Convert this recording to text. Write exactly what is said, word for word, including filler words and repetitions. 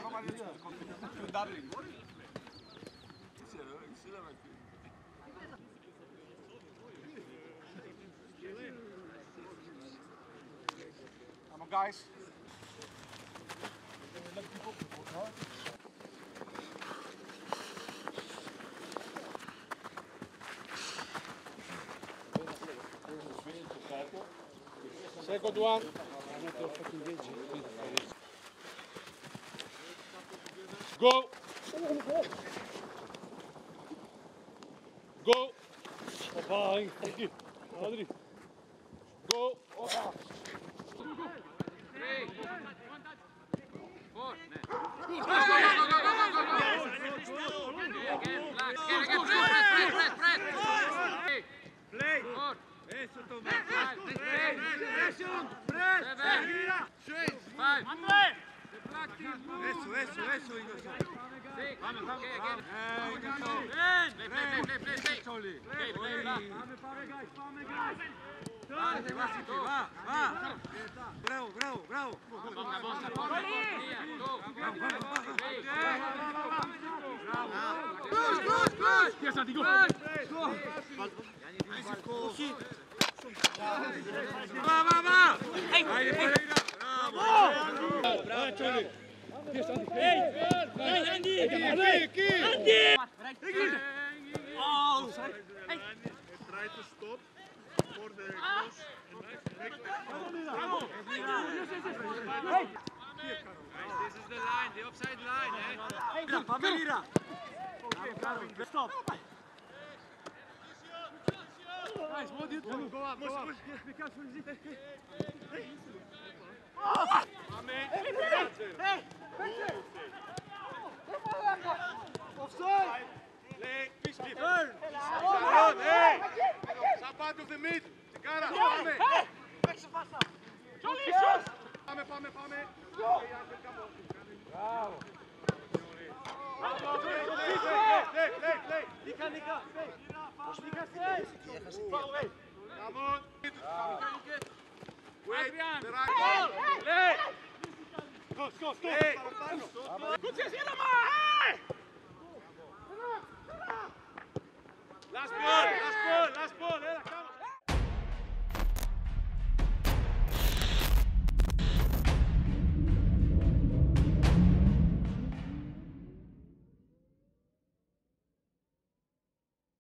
Come on, guys. Second one. Go. Go. Bye. Thank you. Adri. Go. Three. Four. Again, black. Again, again. Press, press, press, press, press. Play. Four. Eso, Tomás. Five. Six. Presión. Press. Seven. Five. The black team. Eso, eso, eso, Igor. Six. Okay, again. Eh, Play, play, play, play, play, play. Okay, play, black. Va, va, va. Bravo, bravo, bravo. Vamos, vamos, vamos. Go. Good, good, good. Yes, Adi, go. Va, va, va. Haydi Pereira. Bravo. Bravo, Charlie. Yes, Adi. Hey, hey, Andy! Andy! Oh. Try to stop for the cross and make Bravo. Guys, this is the line, the offside line, eh? Pereira. Stop. Guys, what do you do? Go up, go up. Yes, be careful. Offside! play, fish keep. Turn. Hey! Sapato of the mid. Cara, πάμε. Πάμε, πάμε, πάμε. Bravo. Play, play, play. Nika, Nika, stay. Nika, stay. Far away. Come on. Wait, Adrian. the right ball. Play. Go, go, go. Hey.